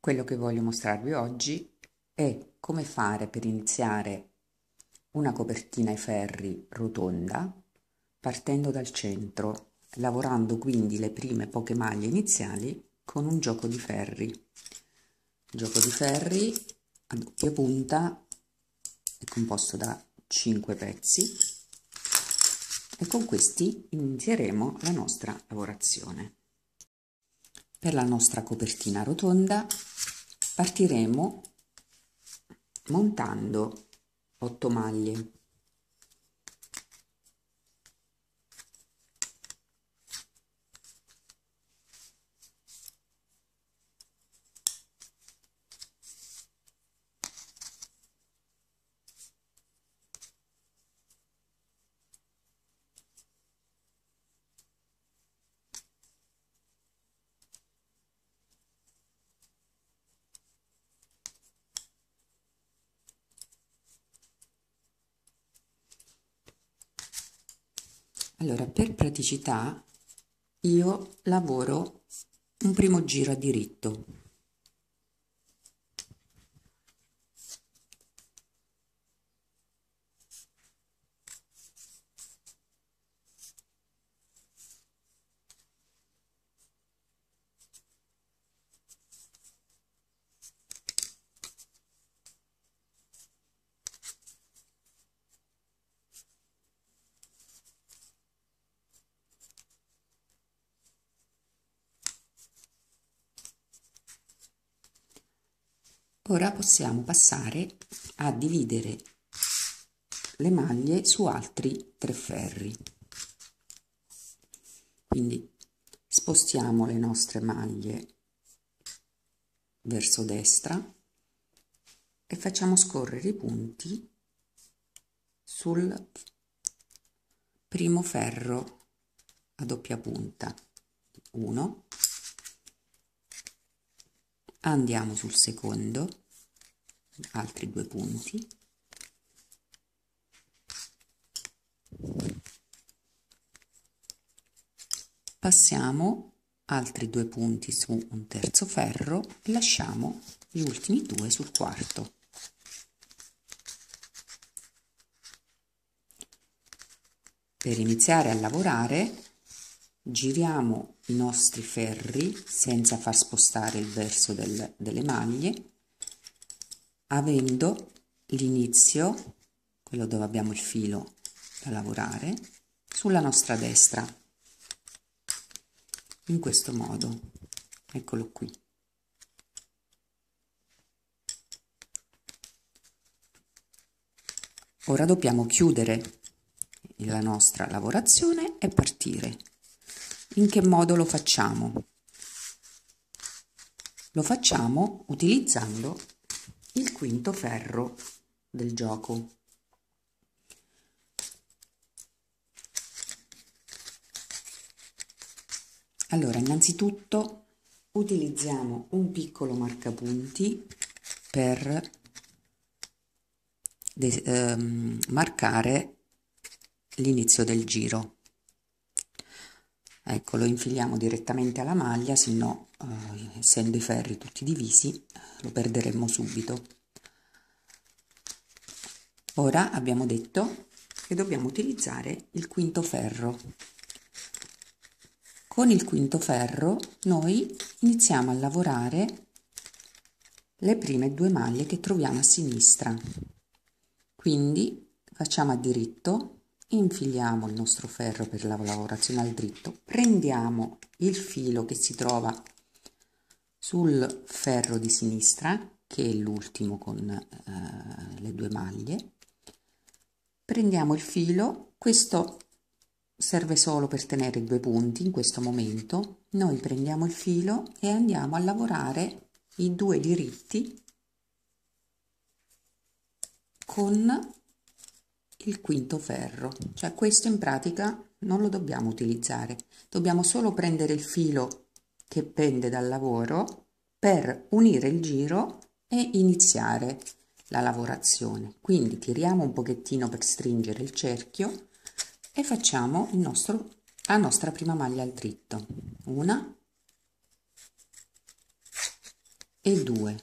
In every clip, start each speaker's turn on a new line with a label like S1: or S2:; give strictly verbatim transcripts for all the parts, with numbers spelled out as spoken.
S1: Quello che voglio mostrarvi oggi è come fare per iniziare una copertina ai ferri rotonda partendo dal centro, lavorando quindi le prime poche maglie iniziali con un gioco di ferri. Il gioco di ferri a doppia punta è composto da cinque pezzi e con questi inizieremo la nostra lavorazione. Per la nostra copertina rotonda partiremo montando otto maglie. Allora, per praticità io lavoro un primo giro a diritto, ora possiamo passare a dividere le maglie su altri tre ferri. Quindi spostiamo le nostre maglie verso destra e facciamo scorrere i punti sul primo ferro a doppia punta. uno, andiamo sul secondo, altri due punti, passiamo altri due punti su un terzo ferro e lasciamo gli ultimi due sul quarto. Per iniziare a lavorare giriamo i nostri ferri senza far spostare il verso del, delle maglie, avendo l'inizio, quello dove abbiamo il filo da lavorare, sulla nostra destra, in questo modo. Eccolo qui. Ora dobbiamo chiudere la nostra lavorazione e partire. In che modo lo facciamo? Lo facciamo utilizzando il quinto ferro del gioco. Allora, innanzitutto utilizziamo un piccolo marcapunti per ehm, marcare l'inizio del giro. Ecco, lo infiliamo direttamente alla maglia, se no, eh, essendo i ferri tutti divisi, lo perderemmo subito. Ora abbiamo detto che dobbiamo utilizzare il quinto ferro. Con il quinto ferro noi iniziamo a lavorare le prime due maglie che troviamo a sinistra. Quindi facciamo a diritto, infiliamo il nostro ferro per la lavorazione al dritto, prendiamo il filo che si trova sul ferro di sinistra, che è l'ultimo con eh, le due maglie, prendiamo il filo, questo serve solo per tenere i due punti in questo momento, noi prendiamo il filo e andiamo a lavorare i due diritti con il quinto ferro, cioè questo in pratica non lo dobbiamo utilizzare, dobbiamo solo prendere il filo che pende dal lavoro per unire il giro e iniziare la lavorazione. Quindi tiriamo un pochettino per stringere il cerchio e facciamo il nostro, la nostra prima maglia al dritto, una, e due.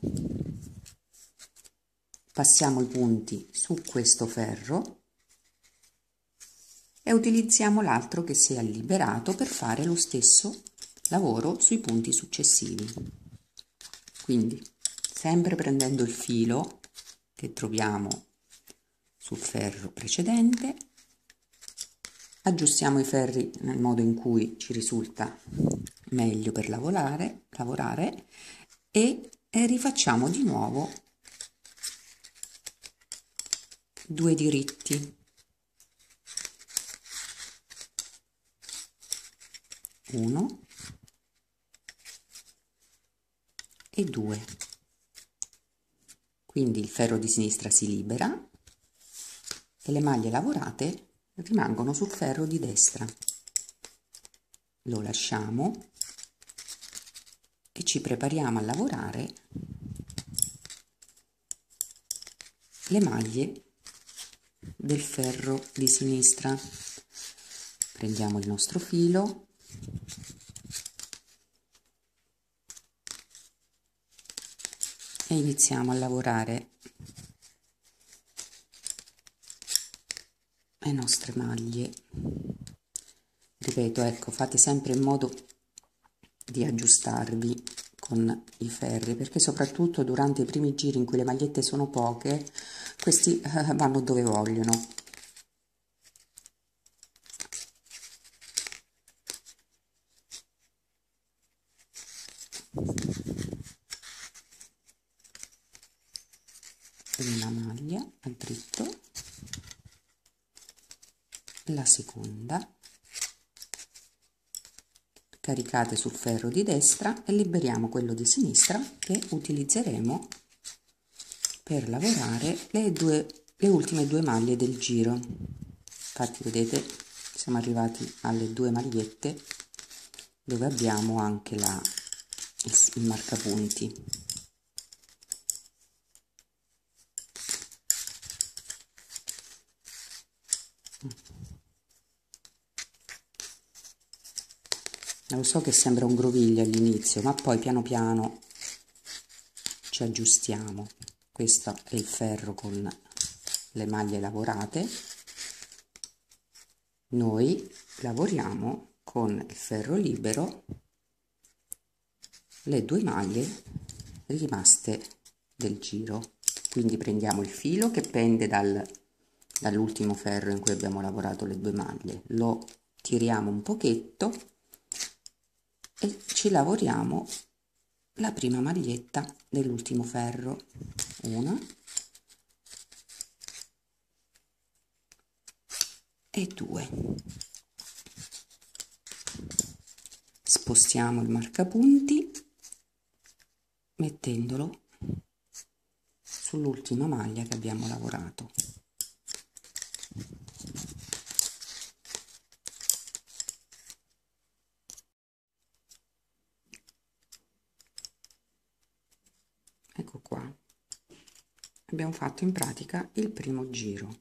S1: Passiamo i punti su questo ferro e utilizziamo l'altro che si è liberato per fare lo stesso lavoro sui punti successivi. Quindi sempre prendendo il filo che troviamo sul ferro precedente, aggiustiamo i ferri nel modo in cui ci risulta meglio per lavorare, lavorare e, e rifacciamo di nuovo due diritti, uno e due. Quindi il ferro di sinistra si libera e le maglie lavorate rimangono sul ferro di destra. Lo lasciamo e ci prepariamo a lavorare le maglie del ferro di sinistra. Prendiamo il nostro filo e iniziamo a lavorare le nostre maglie. Ripeto, ecco, fate sempre in modo di aggiustarvi con i ferri, perché soprattutto durante i primi giri in cui le magliette sono poche, questi eh, vanno dove vogliono. Una maglia a dritto, la seconda, caricate sul ferro di destra e liberiamo quello di sinistra che utilizzeremo per lavorare le due le ultime due maglie del giro. Infatti vedete, siamo arrivati alle due magliette dove abbiamo anche la, il, il marcapunti. Lo so che sembra un groviglio all'inizio, ma poi piano piano ci aggiustiamo. Questo è il ferro con le maglie lavorate. Noi lavoriamo con il ferro libero le due maglie rimaste del giro. Quindi prendiamo il filo che pende dal, dall'ultimo ferro in cui abbiamo lavorato le due maglie, lo tiriamo un pochetto e ci lavoriamo la prima maglietta dell'ultimo ferro, una e due. Spostiamo il marcapunti mettendolo sull'ultima maglia che abbiamo lavorato. Ecco qua, abbiamo fatto in pratica il primo giro.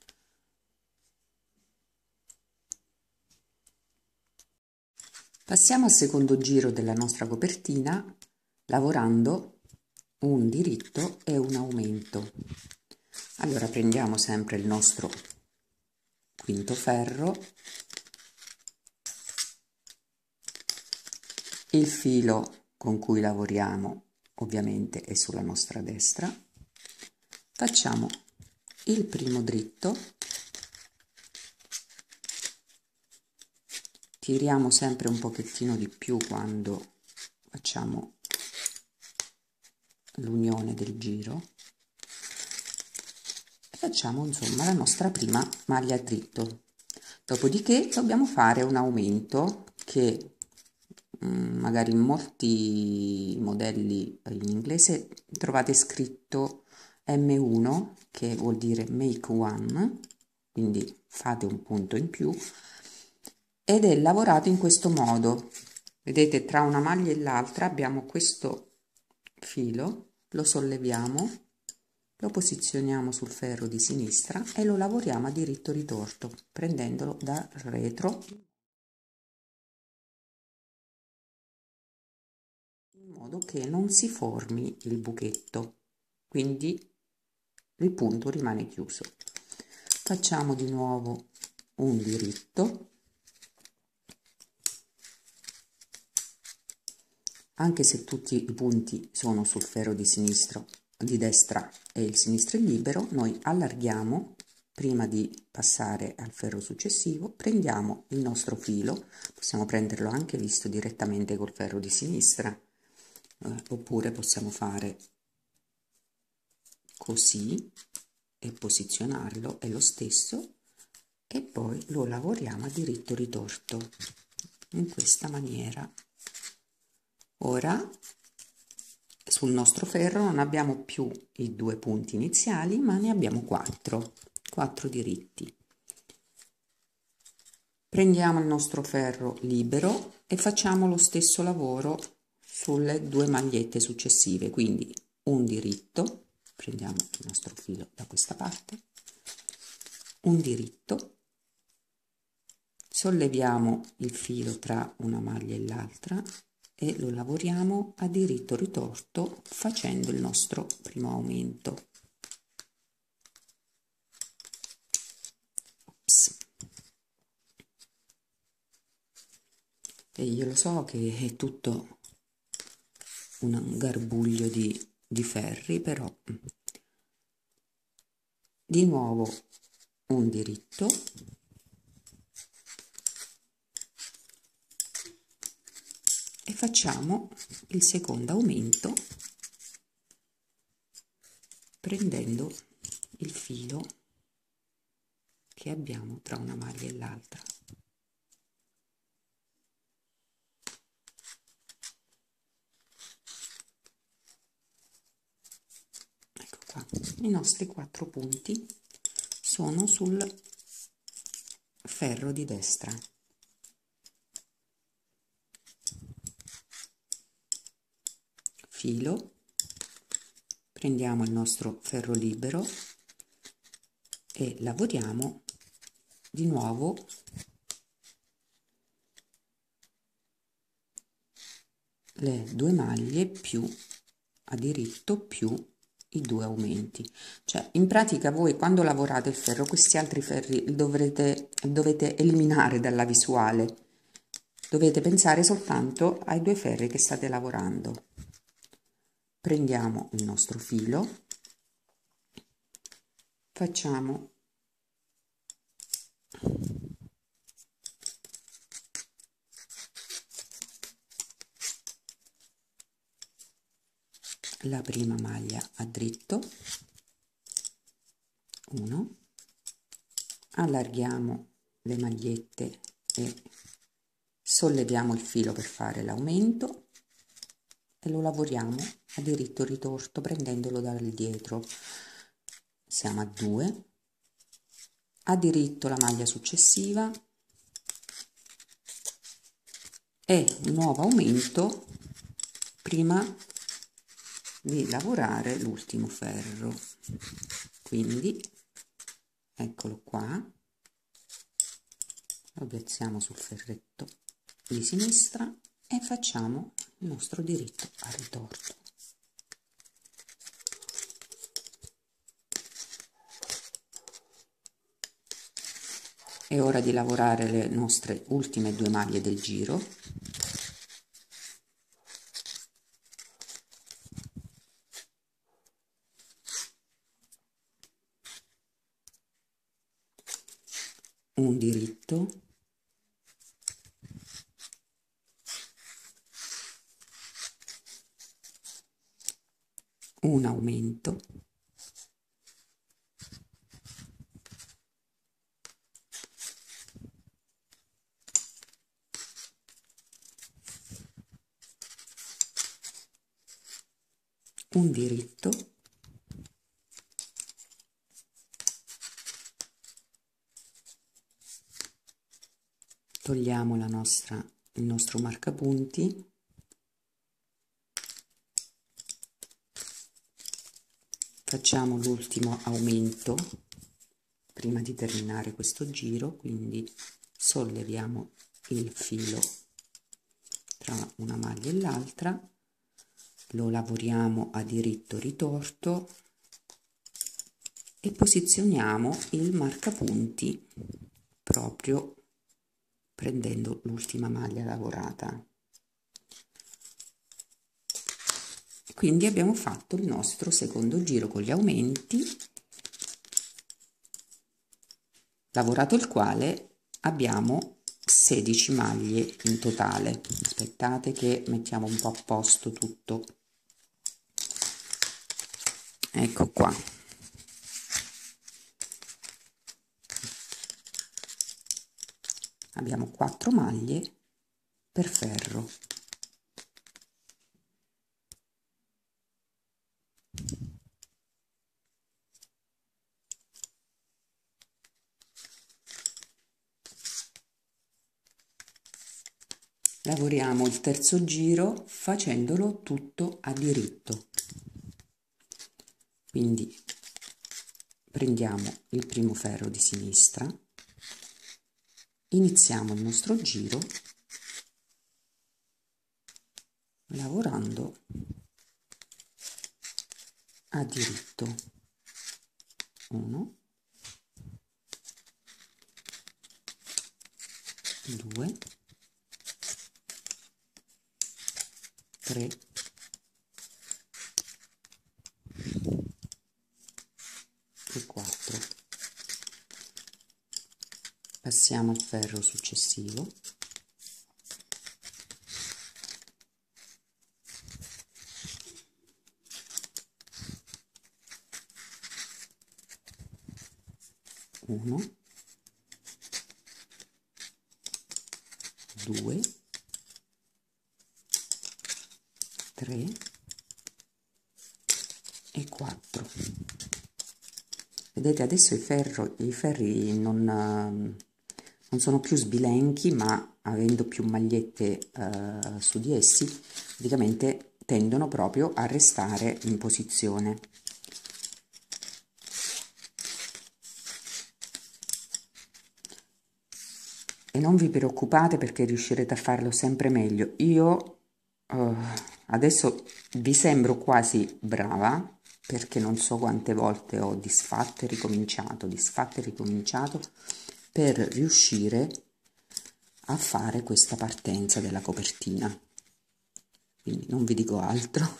S1: Passiamo al secondo giro della nostra copertina lavorando un diritto e un aumento. Allora prendiamo sempre il nostro quinto ferro, il filo con cui lavoriamo ovviamente è sulla nostra destra, facciamo il primo dritto, tiriamo sempre un pochettino di più quando facciamo l'unione del giro e facciamo insomma la nostra prima maglia a dritto. Dopodiché dobbiamo fare un aumento che magari in molti modelli in inglese trovate scritto M uno, che vuol dire make one, quindi fate un punto in più, ed è lavorato in questo modo. Vedete, tra una maglia e l'altra abbiamo questo filo, lo solleviamo, lo posizioniamo sul ferro di sinistra e lo lavoriamo a diritto ritorto prendendolo da retro modo che non si formi il buchetto, quindi il punto rimane chiuso. Facciamo di nuovo un diritto, anche se tutti i punti sono sul ferro di sinistro, di destra e il sinistro è libero, noi allarghiamo prima di passare al ferro successivo, prendiamo il nostro filo, possiamo prenderlo anche visto direttamente col ferro di sinistra, eh, oppure possiamo fare così e posizionarlo, è lo stesso, e poi lo lavoriamo a diritto ritorto in questa maniera. Ora sul nostro ferro non abbiamo più i due punti iniziali, ma ne abbiamo quattro, quattro diritti. Prendiamo il nostro ferro libero e facciamo lo stesso lavoro sulle due magliette successive, quindi un diritto, prendiamo il nostro filo da questa parte, un diritto, solleviamo il filo tra una maglia e l'altra e lo lavoriamo a diritto ritorto facendo il nostro primo aumento. Ops. E io lo so che è tutto un garbuglio di, di ferri, però di nuovo un diritto, e facciamo il secondo aumento prendendo il filo che abbiamo tra una maglia e l'altra. Ecco qua, i nostri quattro punti sono sul ferro di destra. Filo, prendiamo il nostro ferro libero e lavoriamo di nuovo le due maglie più a diritto più i due aumenti. Cioè in pratica voi quando lavorate il ferro questi altri ferri dovrete, dovete eliminare dalla visuale, dovete pensare soltanto ai due ferri che state lavorando. Prendiamo il nostro filo, facciamo la prima maglia a dritto, uno, allarghiamo le magliette e solleviamo il filo per fare l'aumento e lo lavoriamo a diritto ritorto prendendolo dal dietro. Siamo a due, a diritto la maglia successiva e un nuovo aumento prima di lavorare l'ultimo ferro. Quindi eccolo qua, lo piazziamo sul ferretto di sinistra e facciamo il nostro diritto a ritorto. È ora di lavorare le nostre ultime due maglie del giro. Un diritto, un aumento, un diritto, togliamo la nostra, il nostro marcapunti, facciamo l'ultimo aumento prima di terminare questo giro, quindi solleviamo il filo tra una maglia e l'altra, lo lavoriamo a diritto ritorto e posizioniamo il marcapunti proprio prendendo l'ultima maglia lavorata. Quindi abbiamo fatto il nostro secondo giro con gli aumenti, lavorato il quale abbiamo sedici maglie in totale. Aspettate che mettiamo un po' a posto tutto. Ecco qua. Abbiamo quattro maglie per ferro. Lavoriamo il terzo giro facendolo tutto a diritto. Quindi prendiamo il primo ferro di sinistra, iniziamo il nostro giro lavorando a diritto. uno, due, tre, e quattro. Passiamo al ferro successivo. uno, due, tre e quattro. Vedete, adesso i, ferro, i ferri non, non sono più sbilenchi, ma avendo più magliette eh, su di essi, praticamente tendono proprio a restare in posizione. E non vi preoccupate perché riuscirete a farlo sempre meglio. Io uh, adesso vi sembro quasi brava perché non so quante volte ho disfatto e ricominciato, disfatto e ricominciato per riuscire a fare questa partenza della copertina. Quindi non vi dico altro.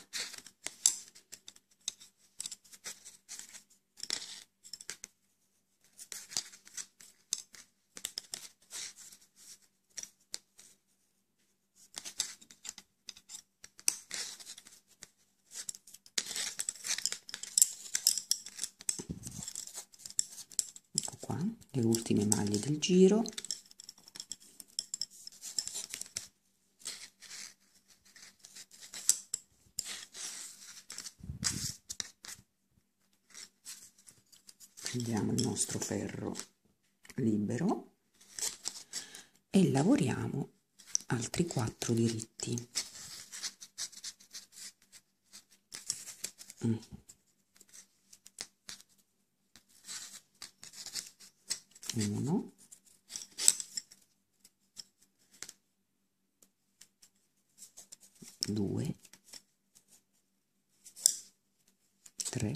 S1: Le ultime maglie del giro. Prendiamo il nostro ferro libero e lavoriamo altri quattro diritti. Mm. uno, due, tre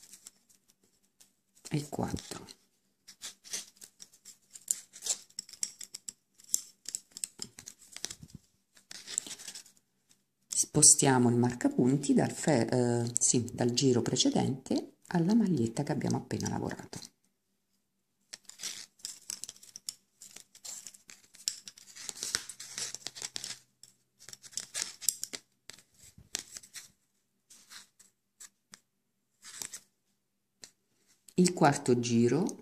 S1: e quattro. Spostiamo il marcapunti dal, fe eh, sì, dal giro precedente alla maglietta che abbiamo appena lavorato. Il quarto giro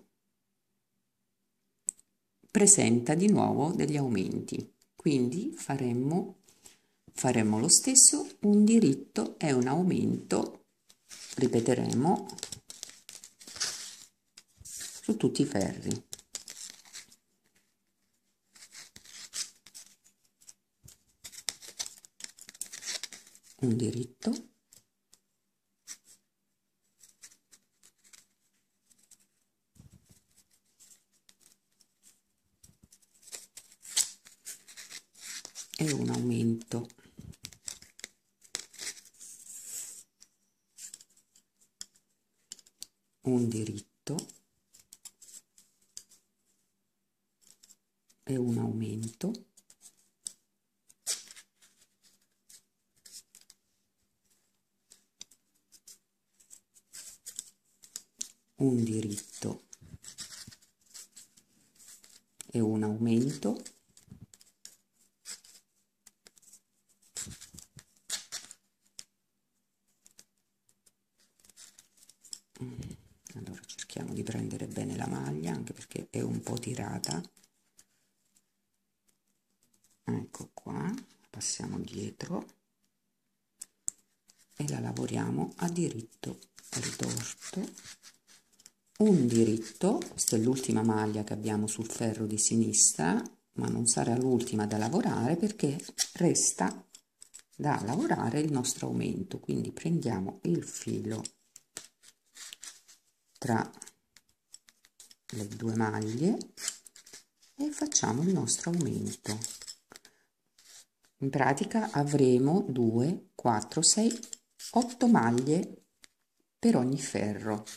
S1: presenta di nuovo degli aumenti, quindi faremmo, faremmo lo stesso, un diritto e un aumento, ripeteremo su tutti i ferri. Un diritto, e un aumento. un diritto e un aumento, un diritto e un aumento, allora cerchiamo di prendere bene la maglia anche perché è un po' tirata, ecco qua, passiamo dietro e la lavoriamo a diritto ritorto, un diritto, questa è l'ultima maglia che abbiamo sul ferro di sinistra, ma non sarà l'ultima da lavorare perché resta da lavorare il nostro aumento, quindi prendiamo il filo tra le due maglie e facciamo il nostro aumento. In pratica avremo due, quattro, sei, otto maglie per ogni ferro.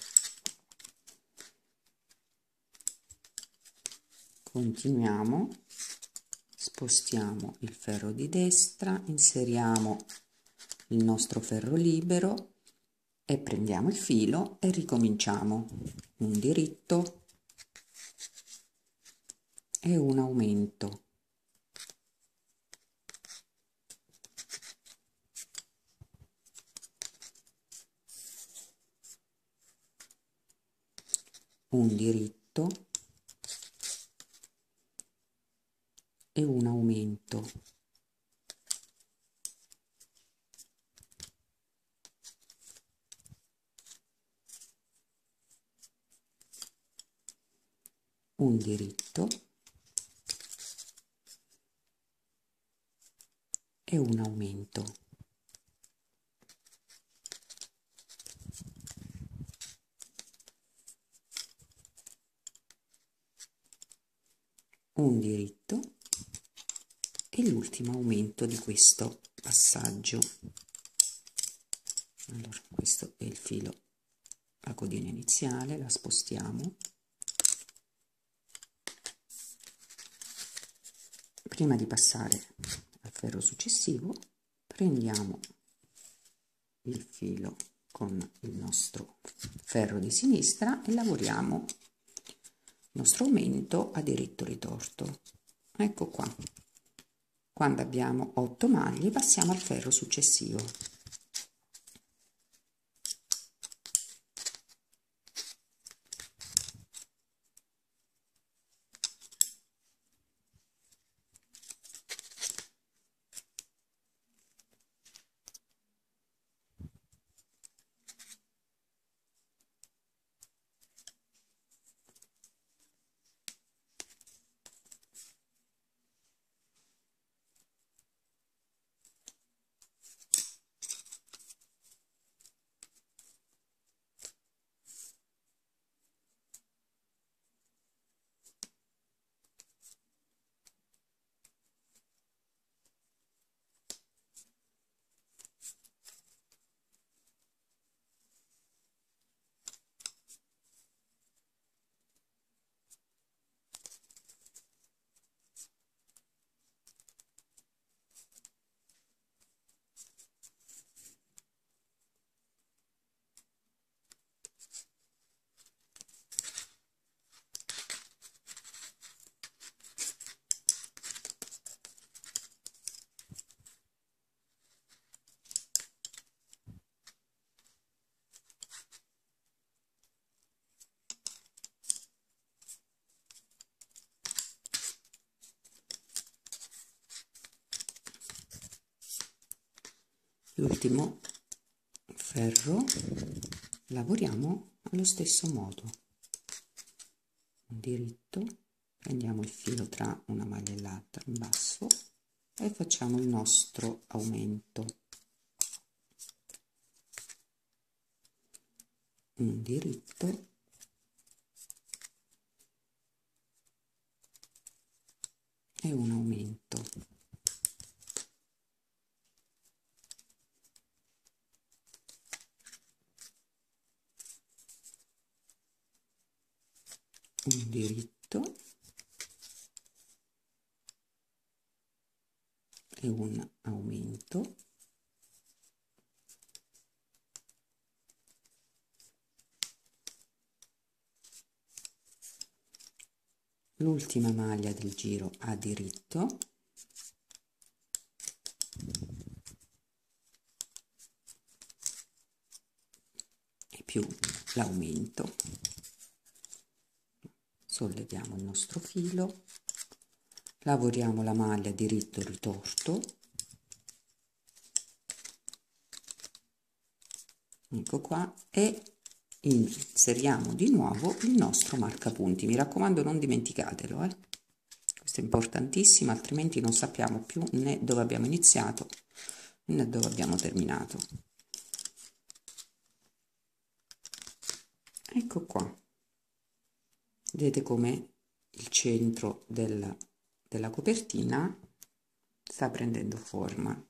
S1: Continuiamo, spostiamo il ferro di destra, inseriamo il nostro ferro libero e prendiamo il filo e ricominciamo un diritto e un aumento, un diritto e un aumento, un diritto e un aumento, un diritto e l'ultimo aumento di questo passaggio. Allora questo è il filo, la codina iniziale, la spostiamo. Prima di passare al ferro successivo prendiamo il filo con il nostro ferro di sinistra e lavoriamo il nostro aumento a diritto ritorto. Ecco qua, quando abbiamo otto maglie passiamo al ferro successivo. L'ultimo ferro lavoriamo allo stesso modo, un diritto, prendiamo il filo tra una maglia e l'altra in basso e facciamo il nostro aumento, un diritto e un aumento, un diritto e un aumento, l'ultima maglia del giro a diritto e più l'aumento. Solleviamo il nostro filo, lavoriamo la maglia diritto ritorto, ecco qua, e inseriamo di nuovo il nostro marcapunti. Mi raccomando, non dimenticatelo, eh? Questo è importantissimo, altrimenti non sappiamo più né dove abbiamo iniziato né dove abbiamo terminato. Ecco qua, vedete come il centro della, della copertina sta prendendo forma.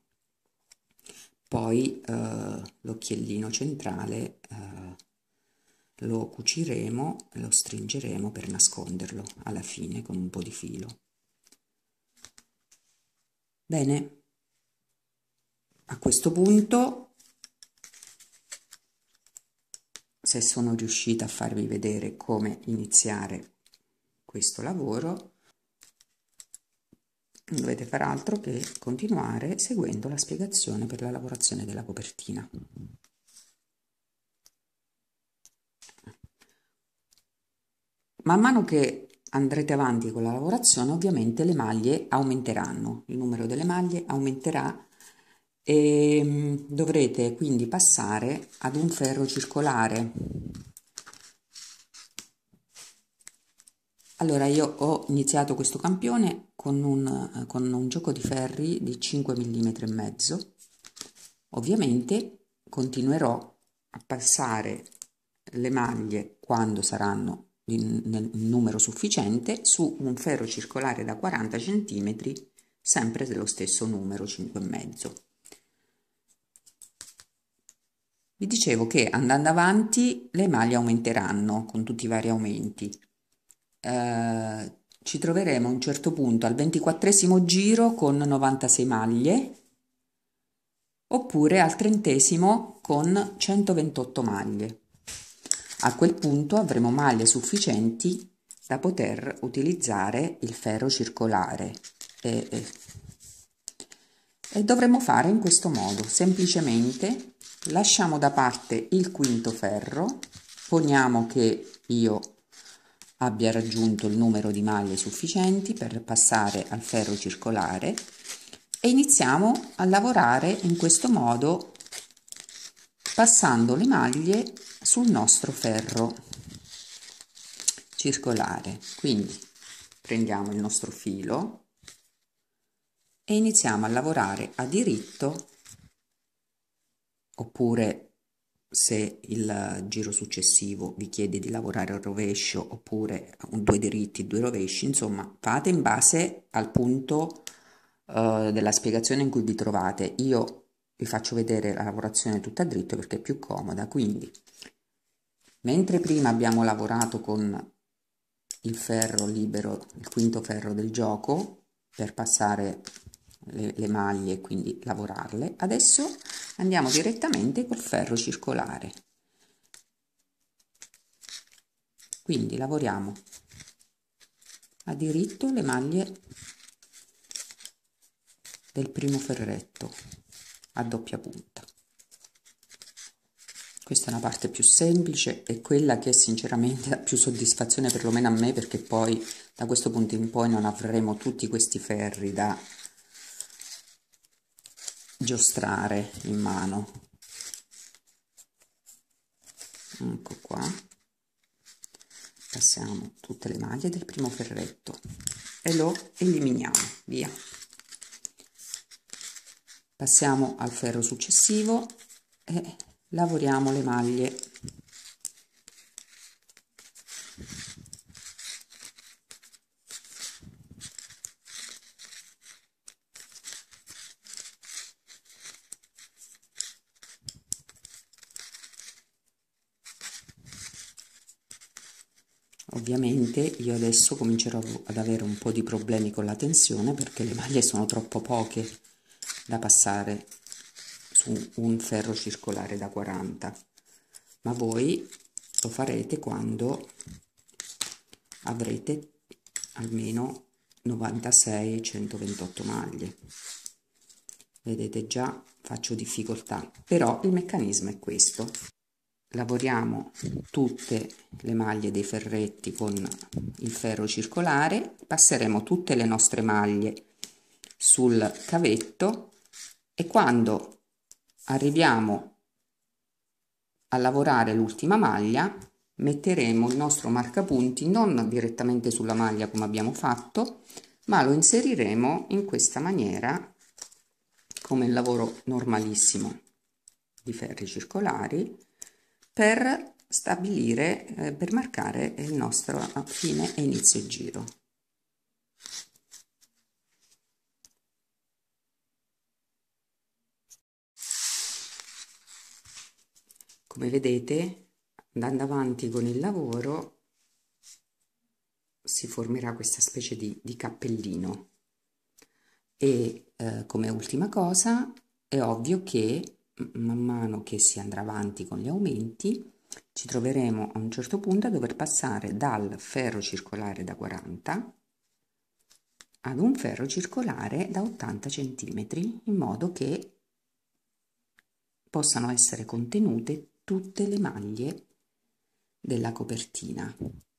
S1: Poi eh, l'occhiellino centrale eh, lo cuciremo, lo stringeremo per nasconderlo alla fine con un po' di filo. Bene, a questo punto, se sono riuscita a farvi vedere come iniziare questo lavoro, non dovete fare altro che continuare seguendo la spiegazione per la lavorazione della copertina. Man mano che andrete avanti con la lavorazione, ovviamente le maglie aumenteranno, il numero delle maglie aumenterà e dovrete quindi passare ad un ferro circolare. Allora, io ho iniziato questo campione con un, con un gioco di ferri di cinque virgola cinque millimetri. Ovviamente continuerò a passare le maglie quando saranno in, nel numero sufficiente su un ferro circolare da quaranta centimetri, sempre dello stesso numero, cinque virgola cinque. Vi dicevo che andando avanti le maglie aumenteranno con tutti i vari aumenti. Eh, ci troveremo a un certo punto al ventiquattresimo giro con novantasei maglie, oppure al trentesimo con centoventotto maglie. A quel punto avremo maglie sufficienti da poter utilizzare il ferro circolare e, e, e dovremo fare in questo modo. Semplicemente lasciamo da parte il quinto ferro, poniamo che io abbia raggiunto il numero di maglie sufficienti per passare al ferro circolare e iniziamo a lavorare in questo modo, passando le maglie sul nostro ferro circolare. Quindi prendiamo il nostro filo e iniziamo a lavorare a diritto, oppure se il giro successivo vi chiede di lavorare al rovescio, oppure due diritti, due rovesci, insomma fate in base al punto uh, della spiegazione in cui vi trovate. Io vi faccio vedere la lavorazione tutta a dritto perché è più comoda. Quindi mentre prima abbiamo lavorato con il ferro libero, il quinto ferro del gioco, per passare le, le maglie e quindi lavorarle, adesso andiamo direttamente col ferro circolare. Quindi lavoriamo a diritto le maglie del primo ferretto a doppia punta. Questa è una parte più semplice e quella che sinceramente dà più soddisfazione, perlomeno a me, perché poi da questo punto in poi non avremo tutti questi ferri da giostrare in mano. Ecco qua, passiamo tutte le maglie del primo ferretto e lo eliminiamo, via. Passiamo al ferro successivo e lavoriamo le maglie Ovviamente io adesso comincerò ad avere un po' di problemi con la tensione perché le maglie sono troppo poche da passare su un ferro circolare da quaranta, ma voi lo farete quando avrete almeno novantasei centoventotto maglie. Vedete, già faccio difficoltà, però il meccanismo è questo. Lavoriamo tutte le maglie dei ferretti con il ferro circolare, passeremo tutte le nostre maglie sul cavetto e quando arriviamo a lavorare l'ultima maglia metteremo il nostro marcapunti non direttamente sulla maglia come abbiamo fatto, ma lo inseriremo in questa maniera come il lavoro normalissimo di ferri circolari per stabilire, eh, per marcare il nostro fine e inizio giro. Come vedete, andando avanti con il lavoro si formerà questa specie di, di cappellino e eh, come ultima cosa è ovvio che man mano che si andrà avanti con gli aumenti ci troveremo a un certo punto a dover passare dal ferro circolare da quaranta ad un ferro circolare da ottanta centimetri in modo che possano essere contenute tutte le maglie della copertina.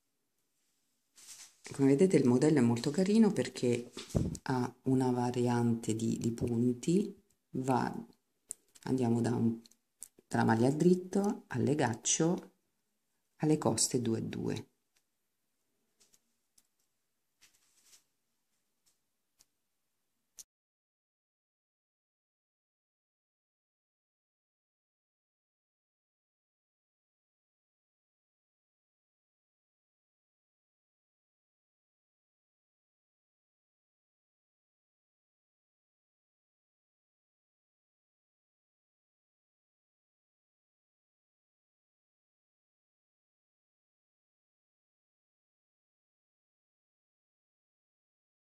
S1: Come vedete il modello è molto carino perché ha una variante di, di punti, va, andiamo da un, dalla maglia a dritto al legaccio alle coste due e due.